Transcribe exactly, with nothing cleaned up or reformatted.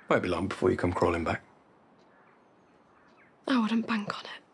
Won't be long before you come crawling back. I wouldn't bank on it.